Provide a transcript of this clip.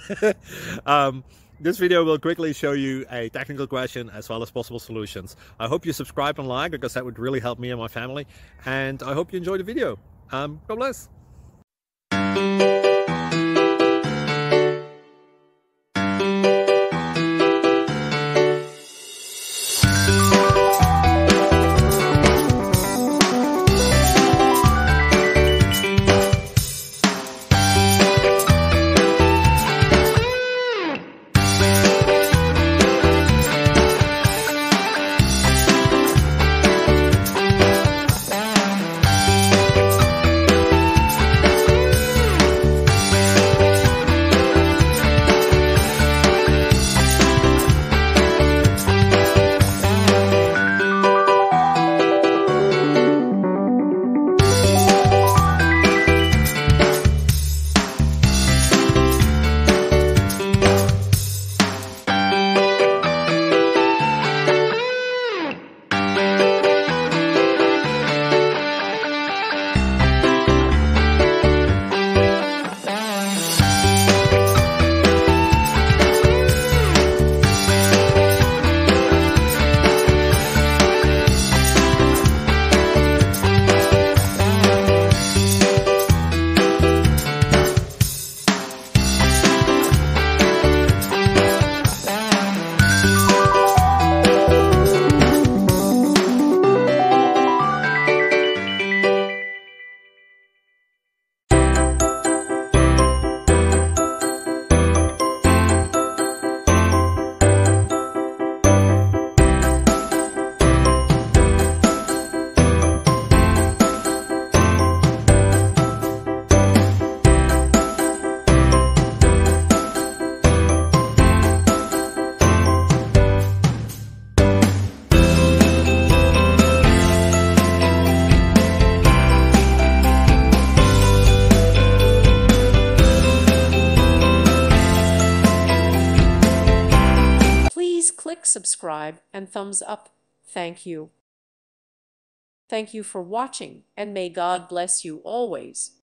This video will quickly show you a technical question as well as possible solutions. I hope you subscribe and like because that would really help me and my family. And I hope you enjoy the video. God bless. Please click subscribe and thumbs up. Thank you. Thank you for watching, and may God bless you always.